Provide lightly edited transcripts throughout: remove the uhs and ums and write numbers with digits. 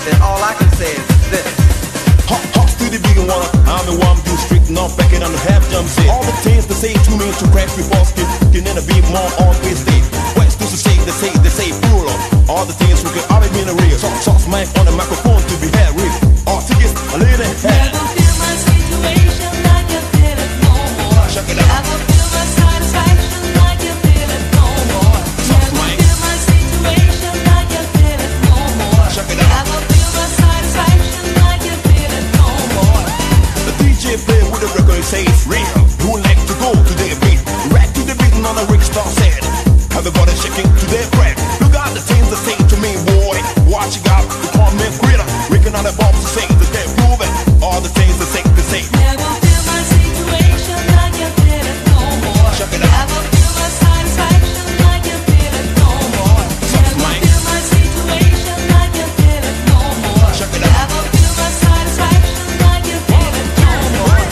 then all I can say is this. Hawks to the big one, I'm the one do strict, not back it on the half jump set. All the things they say to me to crash before skin, can then be more on Wednesday. West to say, they say full of all the things we can already be in the real. Sauce mic on the microphone to be had real. All tickets, a little head. Never feel my situation like you feel it no more. Check it out. Never feel my satisfaction like you feel it no more. Never feel my situation like you feel it no more. Check it out. Never feel my satisfaction like you feel it no more. The DJ play with the record and say it's real. Who would like to go to their beat? Right to the beat and on the Rick Star said. Have the body shaking to their breath. Look at the things they say to me, boy. Watch it out, the comment critter. Rigging on the bombs to say they can't prove it. All the things they say, they say. Never feel my situation like you feel it no more. Check it out. Never feel my satisfaction like you feel it no more. Never feel my situation like you feel it no more. Check it out. Never feel my satisfaction like you feel it no more.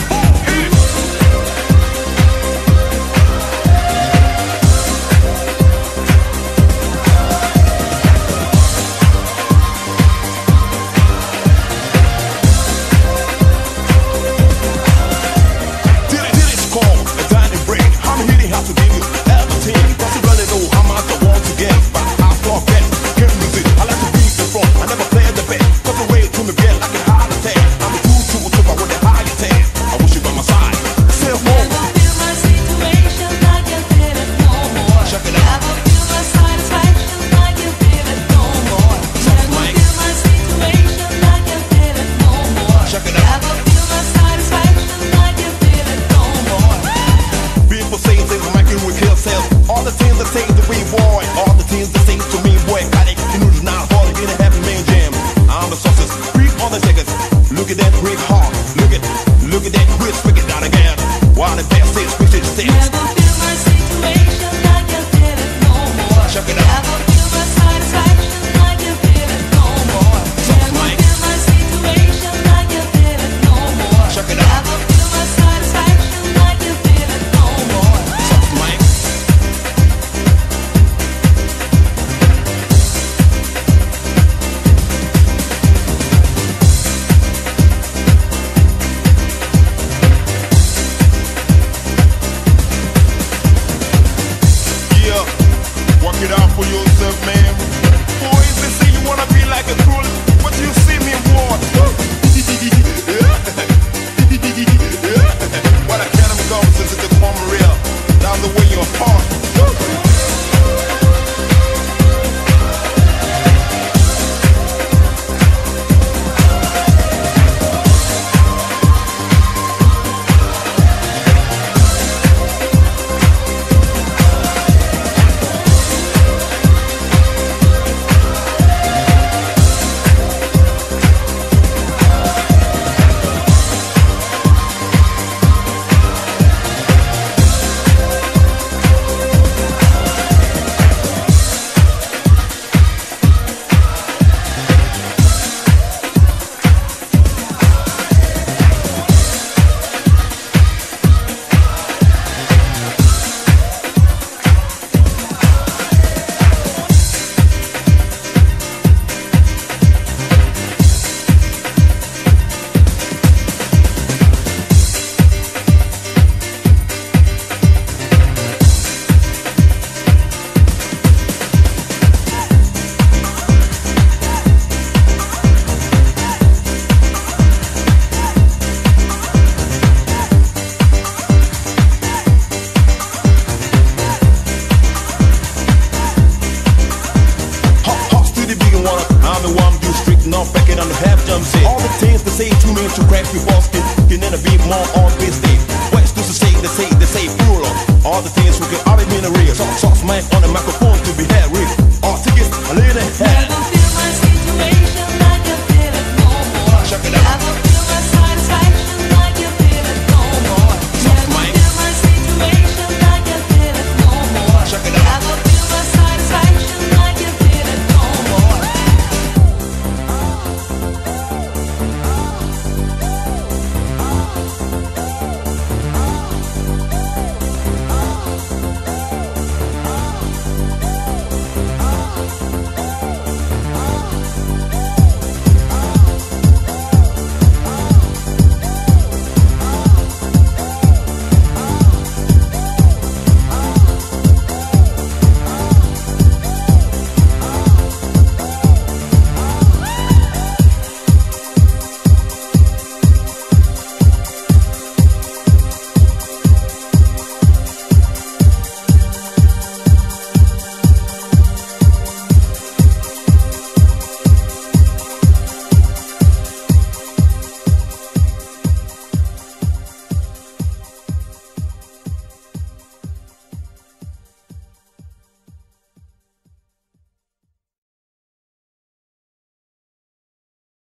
All the things they say to me to crash before skin, can then be more on Wednesday. West to say, they say full of all the things we can already be in the real. Sauce mic on the microphone to be had real. All tickets, a little head.